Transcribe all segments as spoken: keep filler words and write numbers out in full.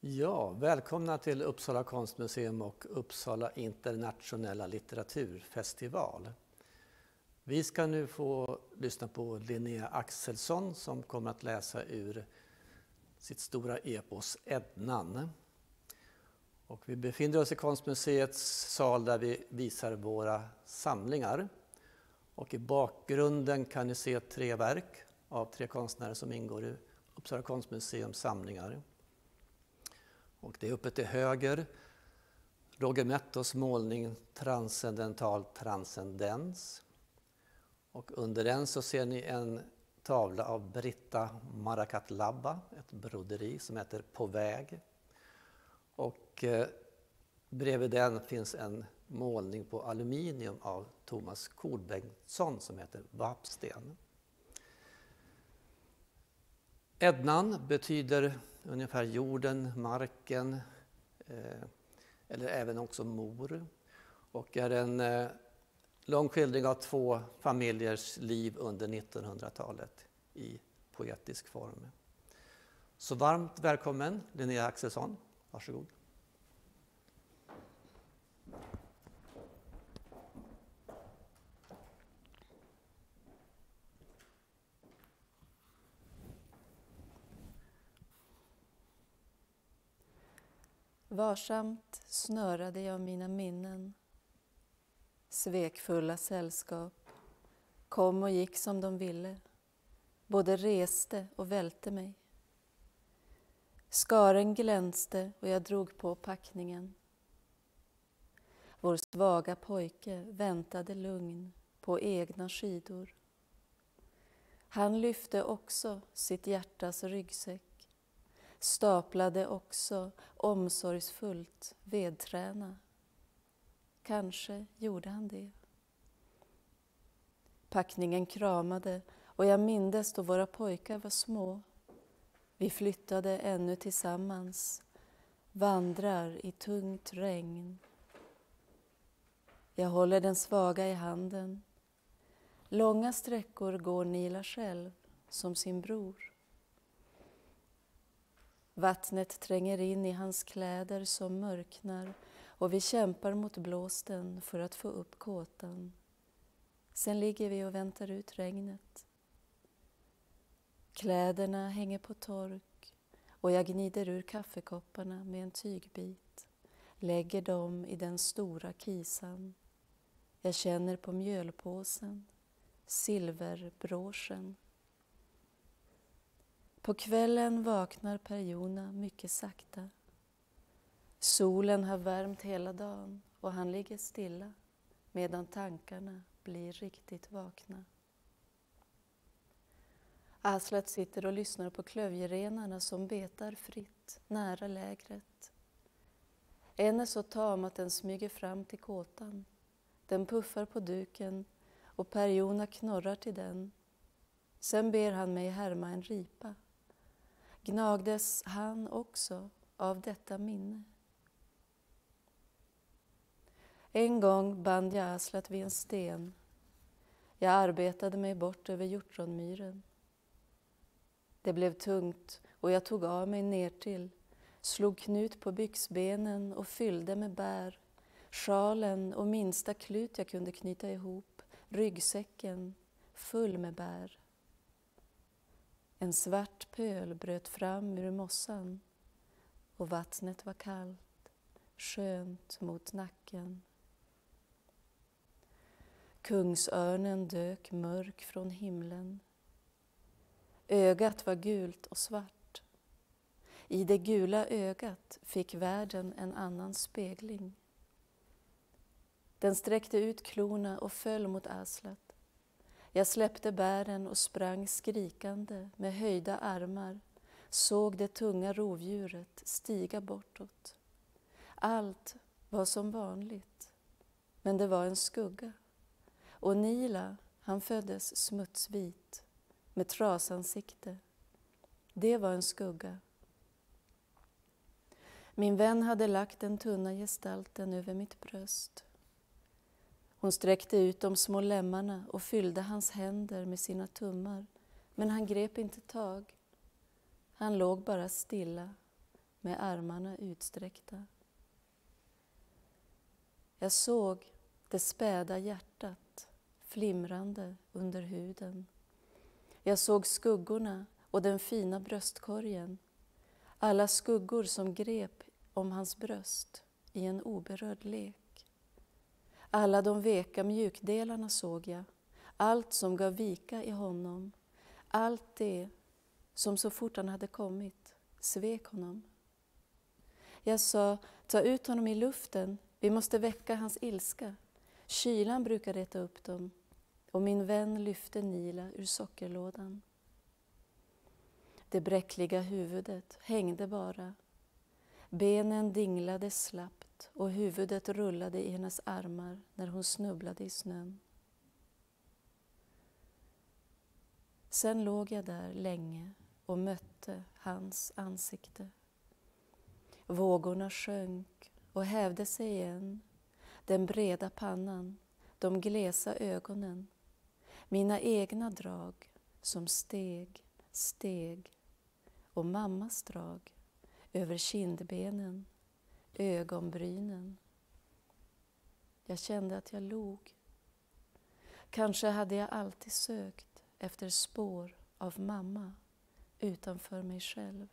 Ja, välkomna till Uppsala konstmuseum och Uppsala internationella litteraturfestival. Vi ska nu få lyssna på Linnea Axelsson som kommer att läsa ur sitt stora epos Ednan. Och vi befinner oss i konstmuseets sal där vi visar våra samlingar. Och i bakgrunden kan ni se tre verk av tre konstnärer som ingår i Uppsala konstmuseums samlingar. Och det är uppe till höger Roger Mettos målning Transcendental transcendens. Och under den så ser ni en tavla av Britta Marakatlabba, ett broderi som heter På väg. Och eh, bredvid den finns en målning på aluminium av Thomas Kolbengtsson som heter Vapsten. Ednan betyder ungefär jorden, marken eh, eller även också mor och är en eh, lång skildring av två familjers liv under nittonhundratalet i poetisk form. Så varmt välkommen Linnea Axelsson, varsågod. Varsamt snörade jag mina minnen. Svekfulla sällskap kom och gick som de ville, både reste och välte mig. Skaren glänste och jag drog på packningen. Vår svaga pojke väntade lugn på egna skidor. Han lyfte också sitt hjärtas ryggsäck, staplade också omsorgsfullt vedträna. Kanske gjorde han det. Packningen kramade och jag mindes då våra pojkar var små. Vi flyttade ännu tillsammans, vandrar i tungt regn. Jag håller den svaga i handen. Långa sträckor går Nila själv som sin bror. Vattnet tränger in i hans kläder som mörknar och vi kämpar mot blåsten för att få upp kåtan. Sen ligger vi och väntar ut regnet. Kläderna hänger på tork och jag gnider ur kaffekopparna med en tygbit. Lägger dem i den stora kisan. Jag känner på mjölpåsen, silverbråsen. På kvällen vaknar Per-Jona mycket sakta. Solen har värmt hela dagen och han ligger stilla medan tankarna blir riktigt vakna. Aslat sitter och lyssnar på klövjerenarna som betar fritt nära lägret. En är så tam att den smyger fram till kåtan. Den puffar på duken och Per-Jona knorrar till den. Sen ber han mig härma en ripa. Gnagdes han också av detta minne. En gång band jag Aslat vid en sten. Jag arbetade mig bort över hjortronmyren. Det blev tungt och jag tog av mig ner till, slog knut på byxbenen och fyllde med bär, sjalen och minsta klut jag kunde knyta ihop, ryggsäcken full med bär. En svart pöl bröt fram ur mossan och vattnet var kallt, skönt mot nacken. Kungsörnen dök mörk från himlen. Ögat var gult och svart. I det gula ögat fick världen en annan spegling. Den sträckte ut klorna och föll mot Aslat. Jag släppte bären och sprang skrikande med höjda armar, såg det tunga rovdjuret stiga bortåt. Allt var som vanligt, men det var en skugga. Och Nila, han föddes smutsvit, med trasansikte. Det var en skugga. Min vän hade lagt den tunna gestalten över mitt bröst. Hon sträckte ut de små lemmarna och fyllde hans händer med sina tummar, men han grep inte tag. Han låg bara stilla, med armarna utsträckta. Jag såg det späda hjärtat flimrande under huden. Jag såg skuggorna och den fina bröstkorgen, alla skuggor som grep om hans bröst i en oberörd lek. Alla de veka mjukdelarna såg jag, allt som gav vika i honom, allt det som så fort han hade kommit svek honom. Jag sa, ta ut honom i luften, vi måste väcka hans ilska. Kylan brukar reta upp dem, och min vän lyfte Nila ur sockerlådan. Det bräckliga huvudet hängde bara. Benen dinglade slappt och huvudet rullade i hennes armar när hon snubblade i snön. Sen låg jag där länge och mötte hans ansikte. Vågorna sjönk och hävde sig igen. Den breda pannan, de glesa ögonen. Mina egna drag som steg, steg. Och mammas drag över kindbenen, ögonbrynen. Jag kände att jag log. Kanske hade jag alltid sökt efter spår av mamma utanför mig själv.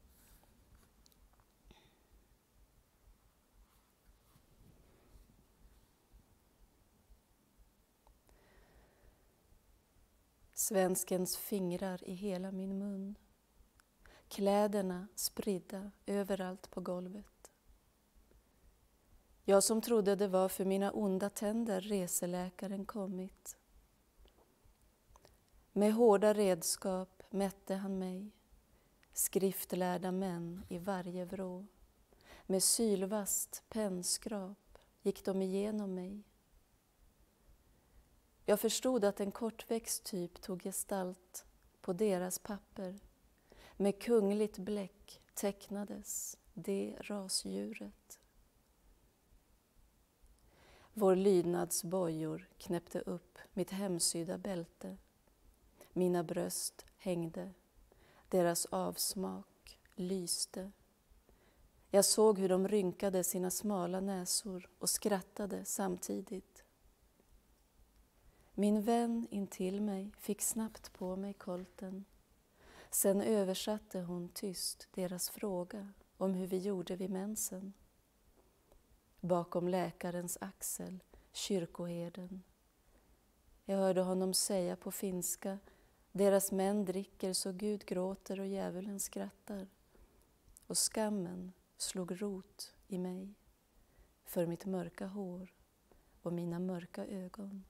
Svenskens fingrar i hela min mun. Kläderna spridda överallt på golvet. Jag som trodde det var för mina onda tänder reseläkaren kommit. Med hårda redskap mätte han mig, skriftlärda män i varje vrå. Med sylvast pennskrap gick de igenom mig. Jag förstod att en kortväxt typ tog gestalt på deras papper. Med kungligt bläck tecknades det rasdjuret. Vår lydnadsbojor knäppte upp mitt hemsydda bälte. Mina bröst hängde, deras avsmak lyste. Jag såg hur de rynkade sina smala näsor och skrattade samtidigt. Min vän intill mig fick snabbt på mig kolten. Sen översatte hon tyst deras fråga om hur vi gjorde vid mensen. Bakom läkarens axel, kyrkoherden. Jag hörde honom säga på finska, deras män dricker så Gud gråter och djävulen skrattar. Och skammen slog rot i mig för mitt mörka hår och mina mörka ögon.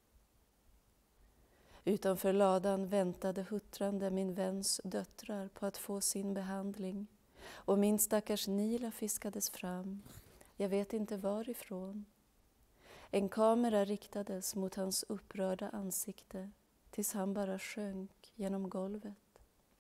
Utanför ladan väntade huttrande min väns döttrar på att få sin behandling. Och min stackars Nila fiskades fram. Jag vet inte varifrån. En kamera riktades mot hans upprörda ansikte tills han bara sjönk genom golvet.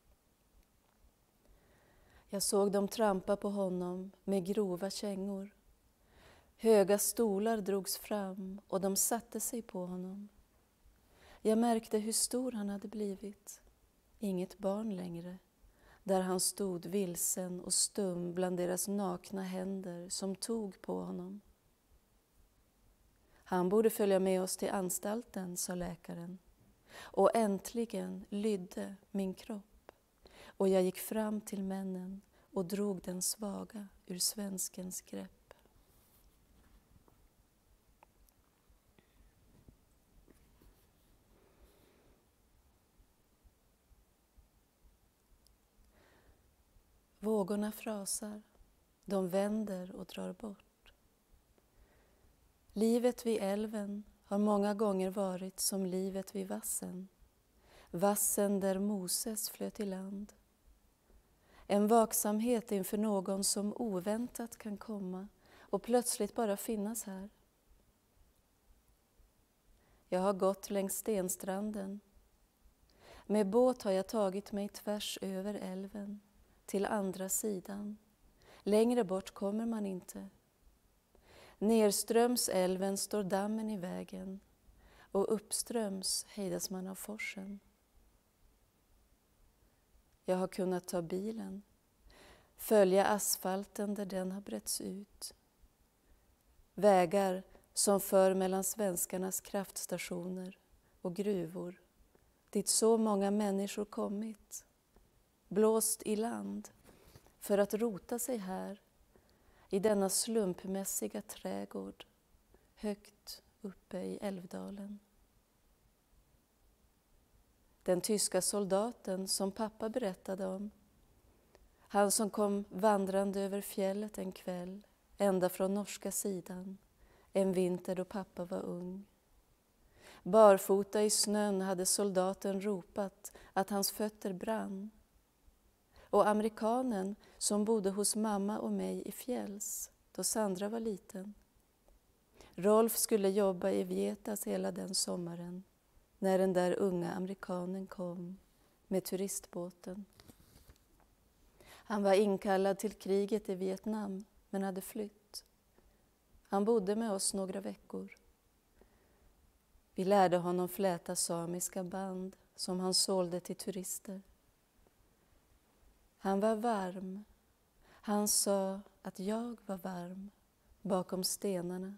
Jag såg dem trampa på honom med grova kängor. Höga stolar drogs fram och de satte sig på honom. Jag märkte hur stor han hade blivit. Inget barn längre. Där han stod vilsen och stum bland deras nakna händer som tog på honom. Han borde följa med oss till anstalten, sa läkaren. Och äntligen lydde min kropp. Och jag gick fram till männen och drog den svaga ur svenskens grepp. Vågorna frasar, de vänder och drar bort. Livet vid älven har många gånger varit som livet vid vassen. Vassen där Moses flöt i land. En vaksamhet inför någon som oväntat kan komma och plötsligt bara finnas här. Jag har gått längs stenstranden. Med båt har jag tagit mig tvärs över älven. Till andra sidan. Längre bort kommer man inte. Nerströms älven står dammen i vägen och uppströms hejdas man av forsen. Jag har kunnat ta bilen. följa asfalten där den har bretts ut. Vägar som för mellan svenskarnas kraftstationer och gruvor, dit så många människor kommit, blåst i land för att rota sig här i denna slumpmässiga trädgård högt uppe i Älvdalen. Den tyska soldaten som pappa berättade om, han som kom vandrande över fjället en kväll, ända från norska sidan, en vinter då pappa var ung. Barfota i snön hade soldaten ropat att hans fötter brann. Och amerikanen som bodde hos mamma och mig i fjälls, då Sandra var liten. Rolf skulle jobba i Vietas hela den sommaren, när den där unga amerikanen kom med turistbåten. Han var inkallad till kriget i Vietnam, men hade flytt. Han bodde med oss några veckor. Vi lärde honom fläta samiska band som han sålde till turister. Han var varm. Han sa att jag var varm bakom stenarna.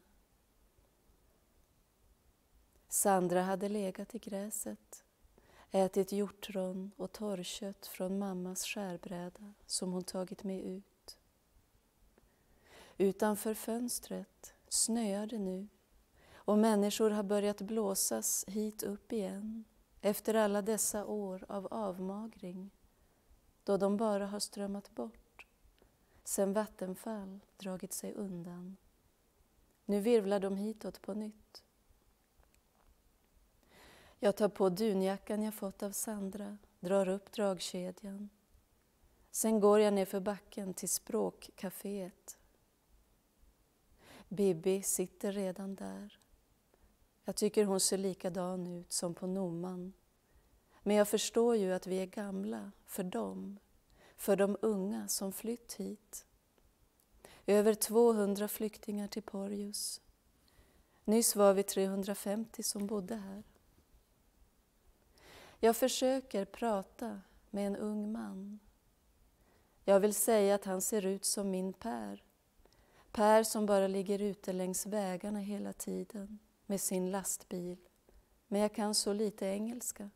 Sandra hade legat i gräset, ätit hjortron och torrkött från mammas skärbräda som hon tagit med ut. Utanför fönstret snöade nu och människor har börjat blåsas hit upp igen efter alla dessa år av avmagring, då de bara har strömmat bort sen Vattenfall dragit sig undan. Nu virvlar de hitåt på nytt. Jag tar på dunjackan jag fått av Sandra, drar upp dragkedjan. Sen går jag ner för backen till språkcaféet. Bibi sitter redan där. Jag tycker hon ser likadan ut som på Nomman. Men jag förstår ju att vi är gamla för dem, för de unga som flytt hit. Över tvåhundra flyktingar till Porjus. Nyss var vi trehundrafemtio som bodde här. Jag försöker prata med en ung man. Jag vill säga att han ser ut som min Per. Per som bara ligger ute längs vägarna hela tiden med sin lastbil. Men jag kan så lite engelska.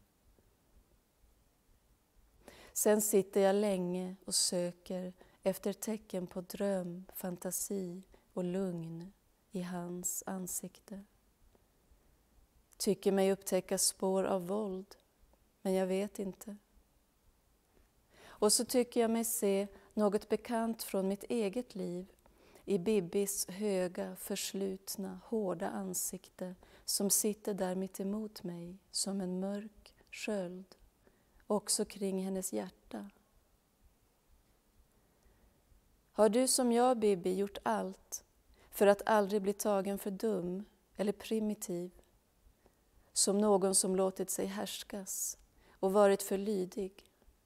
Sen sitter jag länge och söker efter tecken på dröm, fantasi och lugn i hans ansikte. Tycker mig upptäcka spår av våld, men jag vet inte. Och så tycker jag mig se något bekant från mitt eget liv i Bibis höga, förslutna, hårda ansikte som sitter där mitt emot mig som en mörk sköld, också kring hennes hjärta. Har du som jag, Bibi, gjort allt för att aldrig bli tagen för dum eller primitiv, som någon som låtit sig härskas och varit för lydig?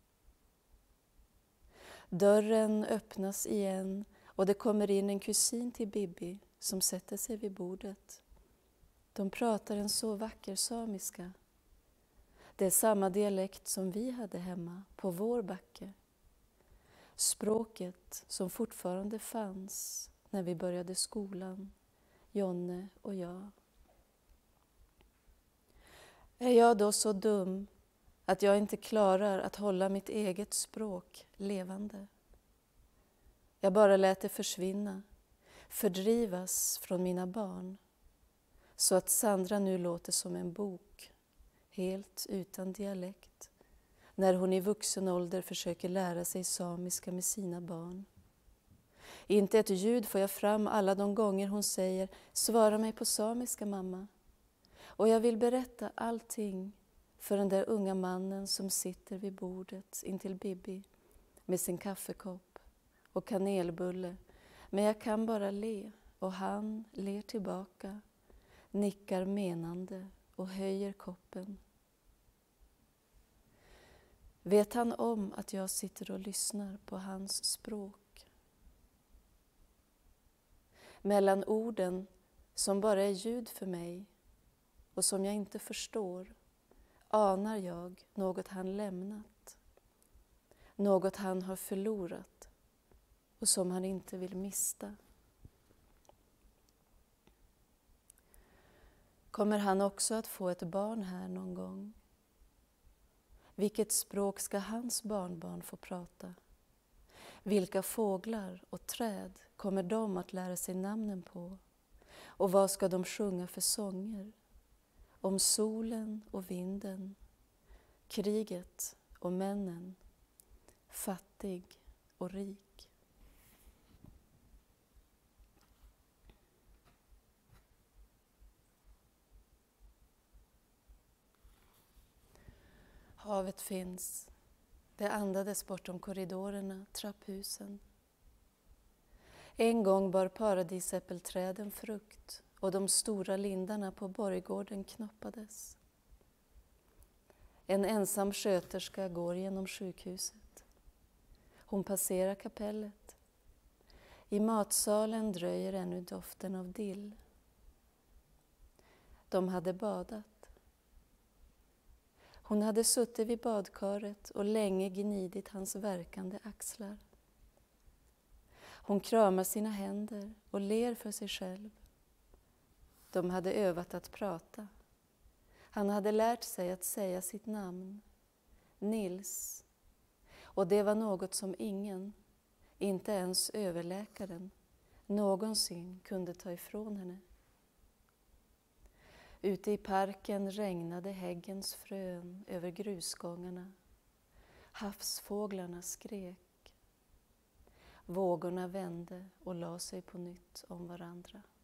Dörren öppnas igen och det kommer in en kusin till Bibi som sätter sig vid bordet. De pratar en så vacker samiska. Det är samma dialekt som vi hade hemma på vår backe. Språket som fortfarande fanns när vi började skolan, Jonne och jag. Är jag då så dum att jag inte klarar att hålla mitt eget språk levande? Jag bara lät det försvinna, fördrivas från mina barn, så att Sandra nu låter som en bok, helt utan dialekt, när hon i vuxen ålder försöker lära sig samiska med sina barn. Inte ett ljud får jag fram alla de gånger hon säger "svara mig på samiska, mamma". Och jag vill berätta allting för den där unga mannen som sitter vid bordet intill Bibi med sin kaffekopp och kanelbulle. Men jag kan bara le och han ler tillbaka, nickar menande och höjer koppen. Vet han om att jag sitter och lyssnar på hans språk? Mellan orden som bara är ljud för mig och som jag inte förstår anar jag något han lämnat. Något han har förlorat. och som han inte vill mista. Kommer han också att få ett barn här någon gång? Vilket språk ska hans barnbarn få prata? Vilka fåglar och träd kommer de att lära sig namnen på? Och vad ska de sjunga för sånger? Om solen och vinden, kriget och männen, fattig och rik. Havet finns. Det andades bortom korridorerna, trapphusen. En gång bar paradisäppelträden frukt och de stora lindarna på borggården knoppades. En ensam sköterska går genom sjukhuset. Hon passerar kapellet. I matsalen dröjer ännu doften av dill. De hade badat. Hon hade suttit vid badkaret och länge gnidit hans värkande axlar. Hon kramar sina händer och ler för sig själv. De hade övat att prata. Han hade lärt sig att säga sitt namn, Nils. Och det var något som ingen, inte ens överläkaren, någonsin kunde ta ifrån henne. Ute i parken regnade häggens frön över grusgångarna. Havsfåglarna skrek. Vågorna vände och la sig på nytt om varandra.